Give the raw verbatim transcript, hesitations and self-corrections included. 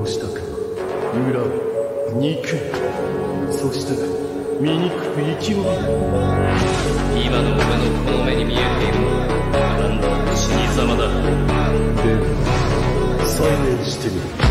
殺したく恨む憎む、そして醜く生き延びる。 今の俺のこの目に見えているのはなんだ死に様だ。 では再現してみる。